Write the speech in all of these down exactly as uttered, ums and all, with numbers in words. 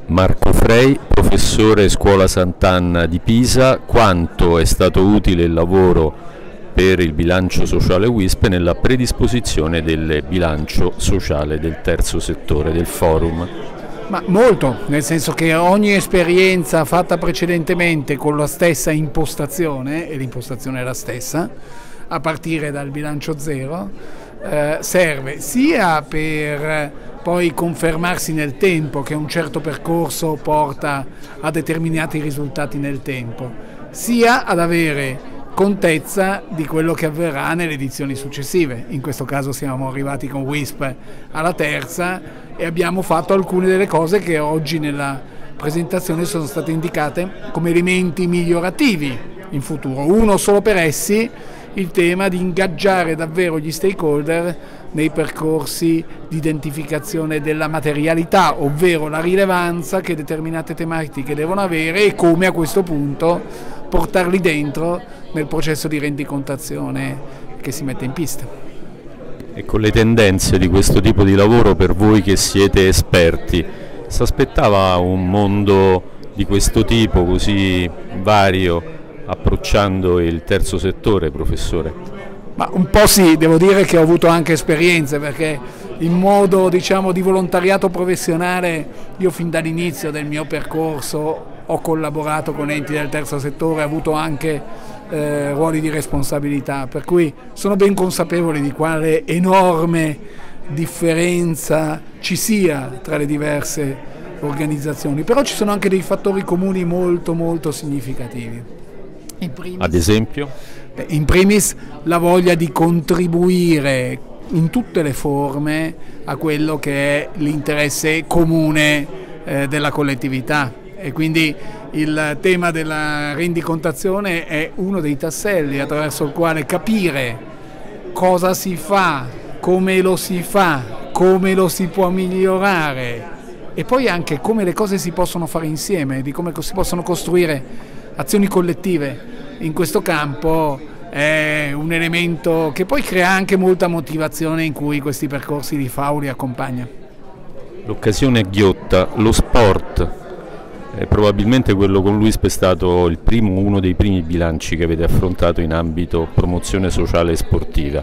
Marco Frey, professore Scuola Sant'Anna di Pisa, quanto è stato utile il lavoro per il bilancio sociale W I S P nella predisposizione del bilancio sociale del terzo settore, del forum? Ma molto, nel senso che ogni esperienza fatta precedentemente con la stessa impostazione, e l'impostazione è la stessa, a partire dal bilancio zero, eh, serve sia per poi confermarsi nel tempo, che un certo percorso porta a determinati risultati nel tempo, sia ad avere contezza di quello che avverrà nelle edizioni successive. In questo caso siamo arrivati con W I S P alla terza e abbiamo fatto alcune delle cose che oggi nella presentazione sono state indicate come elementi migliorativi in futuro. Uno solo per essi, il tema di ingaggiare davvero gli stakeholder nei percorsi di identificazione della materialità, ovvero la rilevanza che determinate tematiche devono avere e come a questo punto portarli dentro nel processo di rendicontazione che si mette in pista. E con le tendenze di questo tipo di lavoro, per voi che siete esperti, si aspettava un mondo di questo tipo così vario approcciando il terzo settore, professore? Ma un po' sì, devo dire che ho avuto anche esperienze, perché in modo, diciamo, di volontariato professionale io fin dall'inizio del mio percorso ho collaborato con enti del terzo settore, ho avuto anche eh, ruoli di responsabilità, per cui sono ben consapevole di quale enorme differenza ci sia tra le diverse organizzazioni, però ci sono anche dei fattori comuni molto molto significativi. In primis, Ad esempio? In primis la voglia di contribuire in tutte le forme a quello che è l'interesse comune eh, della collettività, e quindi il tema della rendicontazione è uno dei tasselli attraverso il quale capire cosa si fa, come lo si fa, come lo si può migliorare e poi anche come le cose si possono fare insieme, di come si possono costruire azioni collettive. In questo campo è un elemento che poi crea anche molta motivazione in cui questi percorsi di F A U li accompagna. L'occasione è ghiotta, lo sport è probabilmente quello con l'U I S P è stato il primo, uno dei primi bilanci che avete affrontato in ambito promozione sociale e sportiva.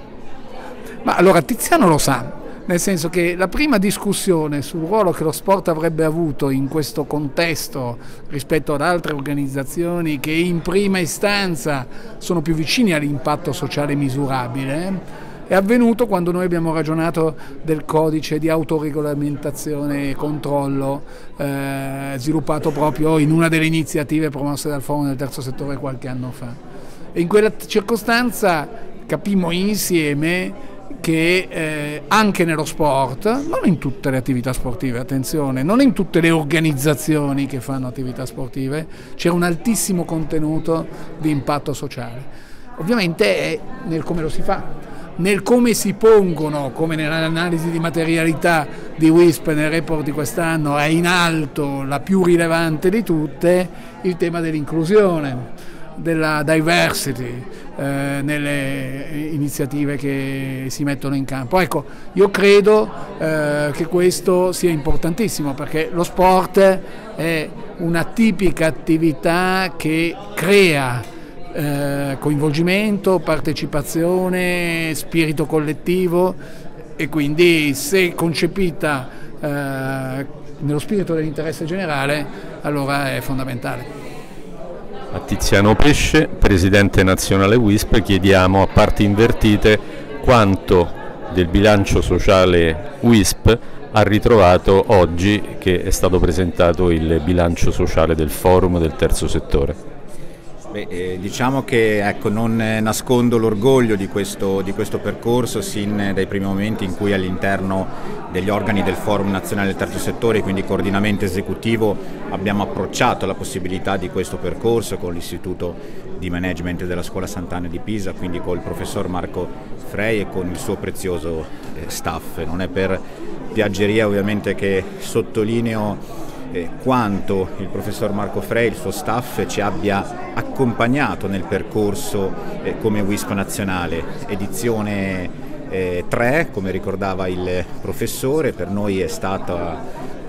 Ma allora Tiziano lo sa, nel senso che la prima discussione sul ruolo che lo sport avrebbe avuto in questo contesto rispetto ad altre organizzazioni che in prima istanza sono più vicini all'impatto sociale misurabile, è avvenuto quando noi abbiamo ragionato del codice di autoregolamentazione e controllo eh, sviluppato proprio in una delle iniziative promosse dal Forum del Terzo Settore qualche anno fa. E in quella circostanza capimmo insieme che eh, anche nello sport, non in tutte le attività sportive, attenzione, non in tutte le organizzazioni che fanno attività sportive, c'è un altissimo contenuto di impatto sociale. Ovviamente è nel come lo si fa, nel come si pongono, come nell'analisi di materialità di W I S P nel report di quest'anno è in alto la più rilevante di tutte, il tema dell'inclusione, della diversity eh, nelle iniziative che si mettono in campo. Ecco, io credo eh, che questo sia importantissimo, perché lo sport è una tipica attività che crea eh, coinvolgimento, partecipazione, spirito collettivo, e quindi se concepita eh, nello spirito dell'interesse generale, allora è fondamentale. A Tiziano Pesce, presidente nazionale W I S P, chiediamo a parti invertite quanto del bilancio sociale W I S P ha ritrovato oggi che è stato presentato il bilancio sociale del forum del terzo settore. Beh, eh, diciamo che ecco, non nascondo l'orgoglio di questo, di questo percorso sin dai primi momenti in cui all'interno degli organi del Forum Nazionale del Terzo Settore, quindi coordinamento esecutivo, abbiamo approcciato la possibilità di questo percorso con l'Istituto di Management della Scuola Sant'Anna di Pisa, quindi col professor Marco Frey e con il suo prezioso eh, staff. Non è per piaggeria ovviamente che sottolineo Eh, quanto il professor Marco Frey e il suo staff ci abbia accompagnato nel percorso eh, come W I S P nazionale. Edizione eh, tre, come ricordava il professore, per noi è stata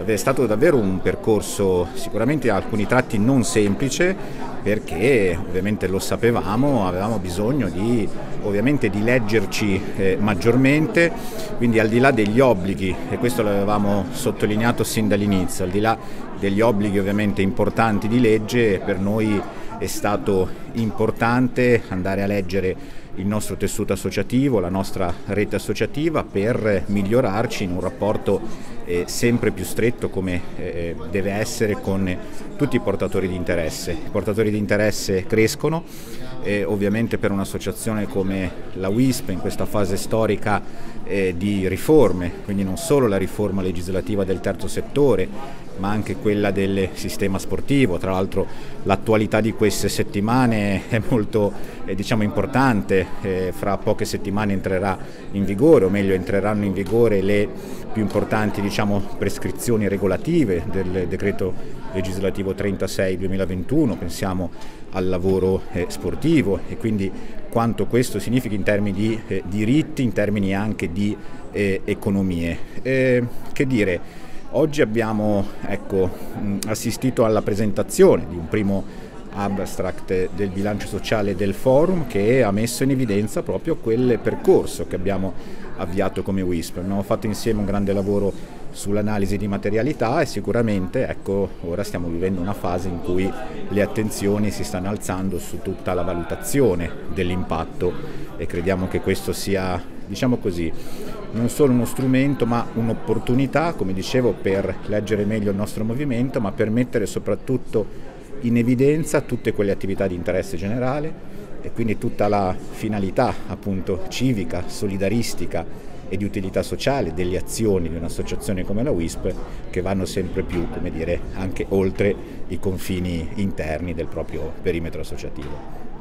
è stato davvero un percorso sicuramente a alcuni tratti non semplice, perché ovviamente lo sapevamo, avevamo bisogno di, ovviamente, di leggerci eh, maggiormente, quindi al di là degli obblighi, e questo l'avevamo sottolineato sin dall'inizio, al di là degli obblighi ovviamente importanti di legge, per noi è stato importante andare a leggere il nostro tessuto associativo, la nostra rete associativa, per migliorarci in un rapporto eh, sempre più stretto, come eh, deve essere, con tutti i portatori di interesse. I portatori di interesse crescono, eh, ovviamente per un'associazione come la W I S P in questa fase storica eh, di riforme, quindi non solo la riforma legislativa del terzo settore, ma anche quella del sistema sportivo. Tra l'altro l'attualità di queste settimane è molto eh, diciamo importante, eh, fra poche settimane entrerà in vigore, o meglio entreranno in vigore le più importanti diciamo, prescrizioni regolative del decreto legislativo trentasei duemilaventuno, pensiamo al lavoro eh, sportivo, e quindi quanto questo significa in termini di eh, diritti, in termini anche di eh, economie. Eh, che dire? Oggi abbiamo ecco, assistito alla presentazione di un primo abstract del bilancio sociale del forum, che ha messo in evidenza proprio quel percorso che abbiamo avviato come W I S P. Abbiamo fatto insieme un grande lavoro sull'analisi di materialità, e sicuramente ecco, ora stiamo vivendo una fase in cui le attenzioni si stanno alzando su tutta la valutazione dell'impatto, e crediamo che questo sia, diciamo così, non solo uno strumento ma un'opportunità, come dicevo, per leggere meglio il nostro movimento, ma per mettere soprattutto in evidenza tutte quelle attività di interesse generale, e quindi tutta la finalità appunto civica, solidaristica e di utilità sociale delle azioni di un'associazione come la W I S P, che vanno sempre più, come dire, anche oltre i confini interni del proprio perimetro associativo.